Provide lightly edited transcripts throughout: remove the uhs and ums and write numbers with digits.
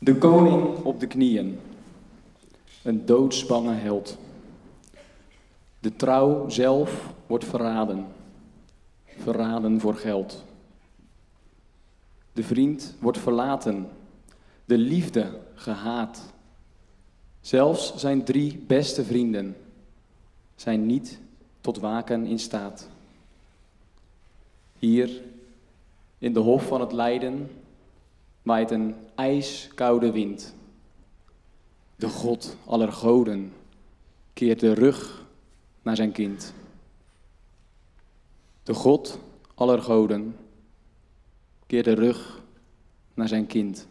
De koning op de knieën, een doodsbange held. De trouw zelf wordt verraden, verraden voor geld. De vriend wordt verlaten, de liefde gehaat. Zelfs zijn 3 beste vrienden zijn niet tot waken in staat. Hier, in de hof van het lijden, waait een ijskoude wind. De God aller goden keert de rug naar zijn kind. De God aller goden keert de rug naar zijn kind.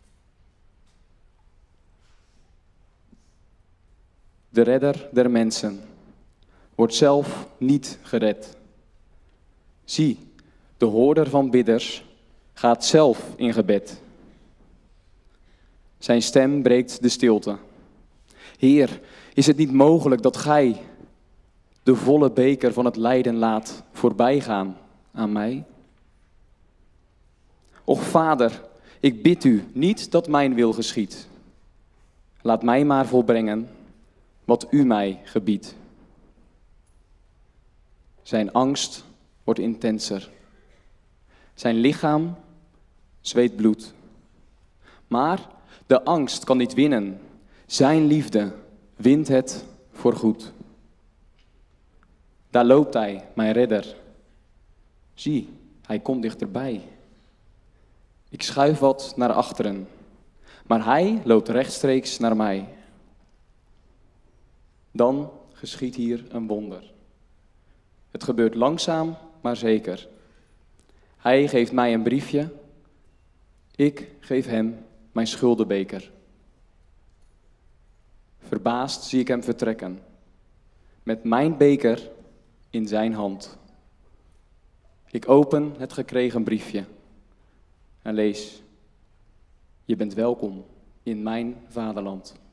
De redder der mensen wordt zelf niet gered. Zie, de hoorder van bidders gaat zelf in gebed. Zijn stem breekt de stilte. Heer, is het niet mogelijk dat gij de volle beker van het lijden laat voorbijgaan aan mij? Och Vader, ik bid u niet dat mijn wil geschiedt. Laat mij maar volbrengen wat u mij gebiedt. Zijn angst wordt intenser. Zijn lichaam zweet bloed. Maar de angst kan niet winnen. Zijn liefde wint het voorgoed. Daar loopt hij, mijn redder. Zie, hij komt dichterbij. Ik schuif wat naar achteren, maar hij loopt rechtstreeks naar mij. Dan geschiedt hier een wonder. Het gebeurt langzaam, maar zeker. Hij geeft mij een briefje. Ik geef hem mijn schuldenbeker. Verbaasd zie ik hem vertrekken, met mijn beker in zijn hand. Ik open het gekregen briefje en lees: Je bent welkom in mijn vaderland.